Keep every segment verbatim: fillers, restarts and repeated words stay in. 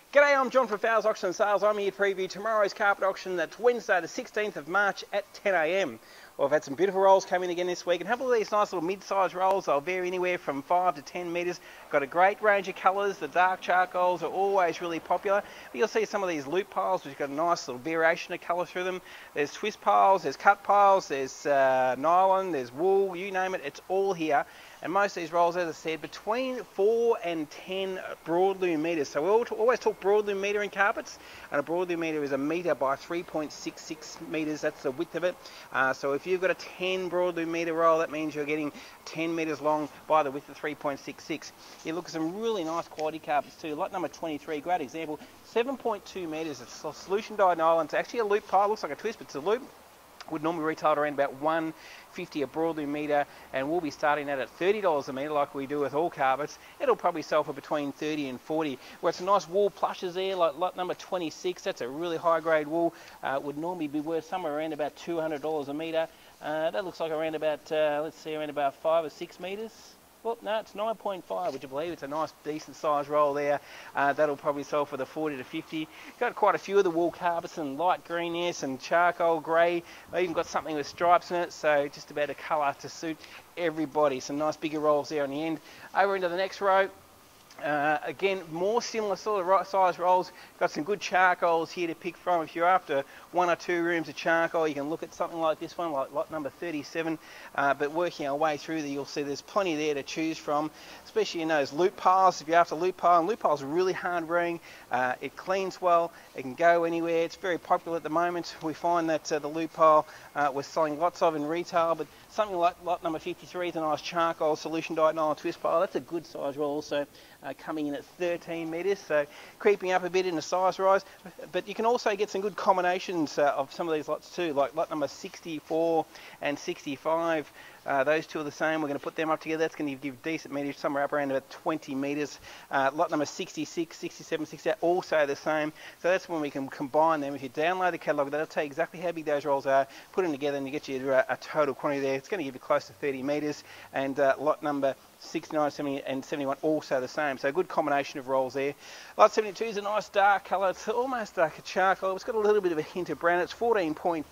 G'day, I'm John from Fowles Auctions and Sales. I'm here to preview tomorrow's carpet auction. That's Wednesday the sixteenth of March at ten A M. Well, I've had some beautiful rolls come in again this week, and have a look at these nice little mid-sized rolls. They'll vary anywhere from five to ten metres. Got a great range of colours. The dark charcoals are always really popular. But you'll see some of these loop piles, which have got a nice little variation of colour through them. There's twist piles, there's cut piles, there's uh, nylon, there's wool, you name it, it's all here. And most of these rolls, as I said, between four and ten broadloom metres. So we always talk broadloom metre in carpets, and a broadloom metre is a metre by three point six six metres. That's the width of it. Uh, so if you've got a ten broadloom metre roll, that means you're getting ten metres long by the width of three point six six. You look at some really nice quality carpets too. Lot number twenty-three, great example, seven point two metres. It's a solution dyed nylon. It's actually a loop pile. Looks like a twist, but it's a loop. Would normally retail around about one fifty a broadloom metre, and we'll be starting that at thirty dollars a metre like we do with all carpets. It'll probably sell for between thirty and forty. Where it's a nice wool plushes there, like lot number twenty-six, that's a really high grade wool. Uh, would normally be worth somewhere around about two hundred dollars a metre. Uh, that looks like around about, uh, let's see, around about five or six metres. Well, no, it's nine point five, would you believe? It's a nice, decent size roll there. Uh, that'll probably sell for the forty to fifty. Got quite a few of the wool carpets in light green there, some charcoal grey. I even got something with stripes in it, so just about a colour to suit everybody. Some nice bigger rolls there on the end. Over into the next row. Uh, again, more similar sort of size rolls. Got some good charcoals here to pick from. If you're after one or two rooms of charcoal, you can look at something like this one, like lot number thirty-seven. Uh, but working our way through there, you'll see there's plenty there to choose from, especially in those loop piles. If you're after loop pile, and loop piles are really hard wearing. Uh, it cleans well. It can go anywhere. It's very popular at the moment. We find that uh, the loop pile uh, we're selling lots of in retail, but something like lot number fifty-three is a nice charcoal solution dyed nylon twist pile. That's a good size roll also. Uh, coming in at thirteen metres, so creeping up a bit in the size rise. But you can also get some good combinations uh, of some of these lots too, like lot number sixty-four and sixty-five. Uh, those two are the same. We're going to put them up together. That's going to give decent metres, somewhere up around about twenty metres. Uh, lot number sixty-six, sixty-seven, sixty-eight, also the same. So that's when we can combine them. If you download the catalogue, that'll tell you exactly how big those rolls are. Put them together and you get you a, a total quantity there. It's going to give you close to thirty metres. And uh, lot number sixty-nine, seventy and seventy-one also the same. So a good combination of rolls there. Lot seventy-two is a nice dark colour. It's almost like a charcoal. It's got a little bit of a hint of brown. It's fourteen point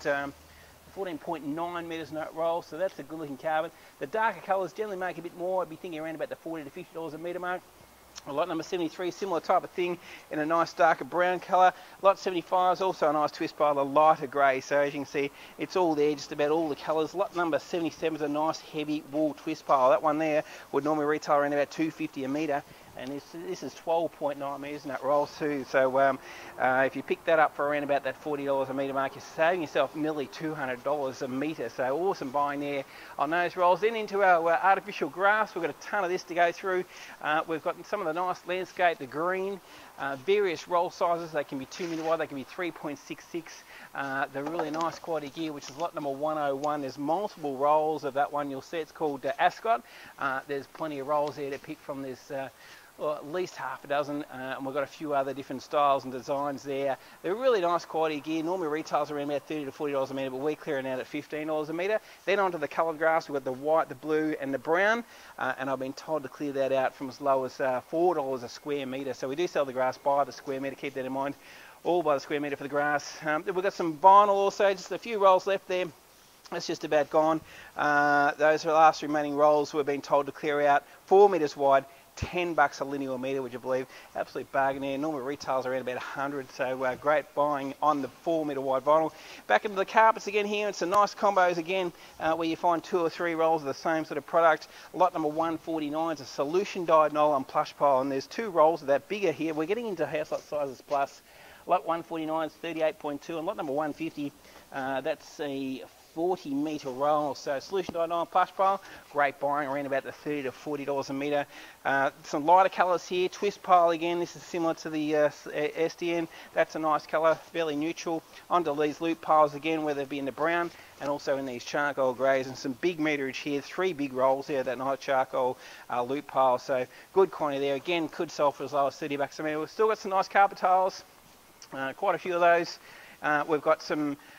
nine metres in that roll, so that's a good looking carpet. The darker colours generally make a bit more. I'd be thinking around about the forty to fifty dollars a metre mark. Lot number seventy-three, similar type of thing in a nice darker brown colour. Lot seventy-five is also a nice twist pile, a lighter grey. So as you can see, it's all there, just about all the colours. Lot number seventy-seven is a nice heavy wool twist pile. That one there would normally retail around about two fifty a metre. And this, this is twelve point nine metres in that roll too. So um, uh, if you pick that up for around about that forty dollars a metre mark, you're saving yourself nearly two hundred dollars a metre. So awesome buying there on those rolls. Then into our uh, artificial grass, we've got a ton of this to go through. Uh, we've got some of the nice landscape, the green, uh, various roll sizes. They can be two metre wide, they can be three point six six. Uh, the really nice quality gear, which is lot number one oh one. There's multiple rolls of that one. You'll see it's called uh, Ascot. Uh, there's plenty of rolls there to pick from. This. Uh, Well, at least half a dozen, uh, and we've got a few other different styles and designs there. They're really nice quality gear. Normally retails around about thirty to forty dollars a metre, but we're clearing out at fifteen dollars a metre. Then onto the coloured grass, we've got the white, the blue and the brown, uh, and I've been told to clear that out from as low as uh, four dollars a square metre. So we do sell the grass by the square metre, keep that in mind, all by the square metre for the grass. Um, we've got some vinyl also, just a few rolls left there. That's just about gone. Uh, those are the last remaining rolls we've been told to clear out, four metres wide, ten bucks a linear metre, would you believe? Absolute bargain there. Normal retails around about one hundred, so uh, great buying on the four metre wide vinyl. Back into the carpets again here. It's some nice combos again, uh, where you find two or three rolls of the same sort of product. Lot number one forty-nine is a solution dyed nylon plush pile, and there's two rolls of that bigger here. We're getting into house lot sizes plus. Lot one forty-nine is thirty-eight point two, and lot number one fifty, uh, that's a forty metre roll. So solution dyed nylon plush pile, great buying around about the thirty to forty dollars a metre. Uh, some lighter colours here, twist pile again. This is similar to the uh, S D N. That's a nice colour, fairly neutral. Onto these loop piles again, whether it be in the brown and also in these charcoal greys, and some big meterage here. Three big rolls here, that nice charcoal uh, loop pile. So good quantity there. Again, could sell for as low as thirty bucks a metre. We've still got some nice carpet tiles, uh, quite a few of those. Uh, we've got some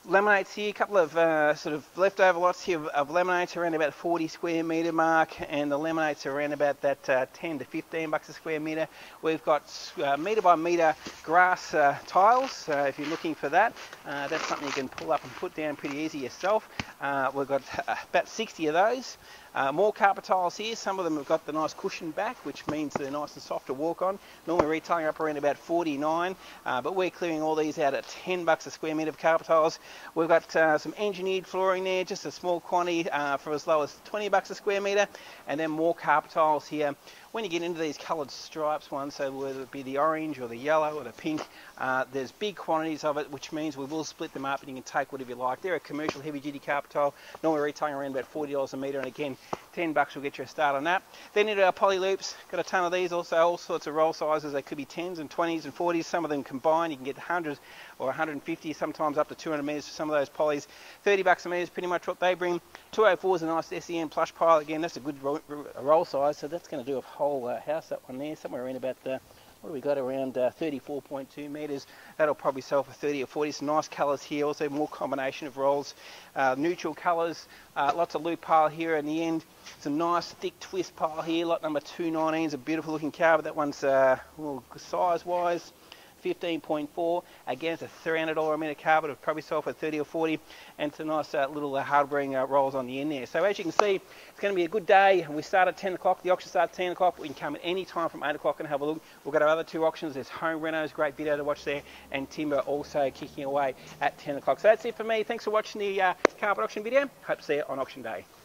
laminates here, a couple of uh, sort of leftover lots here of, of laminates around about forty square metre mark, and the laminates are around about that uh, ten to fifteen bucks a square metre. We've got uh, metre by metre grass uh, tiles, so if you're looking for that, uh, that's something you can pull up and put down pretty easy yourself. Uh, we've got uh, about sixty of those. Uh, more carpet tiles here. Some of them have got the nice cushion back, which means they're nice and soft to walk on. Normally retailing up around about forty-nine, uh, but we're clearing all these out at ten bucks a square metre of carpet tiles. We've got uh, some engineered flooring there, just a small quantity uh, for as low as twenty bucks a square metre, and then more carpet tiles here. When you get into these coloured stripes ones, so whether it be the orange or the yellow or the pink, uh, there's big quantities of it, which means we will split them up and you can take whatever you like. They're a commercial heavy duty carpet tile, normally retailing around about forty dollars a metre, and again, ten bucks will get you a start on that. Then into our poly loops, got a ton of these, also all sorts of roll sizes. They could be tens and twenties and forties, some of them combined. You can get hundreds or one hundred fifty, sometimes up to two hundred metres for some of those polys. thirty bucks a metre is pretty much what they bring. two oh four is a nice S E M plush pile. Again, that's a good ro roll size, so that's going to do a whole uh, house, that one there, somewhere around about the, what do we got, around uh, thirty-four point two metres. That'll probably sell for thirty or forty. Some nice colours here, also more combination of rolls, uh, neutral colours, uh, lots of loop pile here in the end. Some nice thick twist pile here, lot number two nineteen is a beautiful looking carpet. That one's uh, well, size wise fifteen point four. Again, it's a three hundred dollars a metre carpet. It'll probably sell for thirty or forty, and some nice uh, little uh, hard wearing uh, rolls on the end there. So as you can see, it's going to be a good day. We start at ten o'clock. The auction starts at ten o'clock. We can come at any time from eight o'clock and have a look. We've got our other two auctions. There's home renos, great video to watch there, and timber also kicking away at ten o'clock. So that's it for me. Thanks for watching the uh, carpet auction video. Hope to see you on auction day.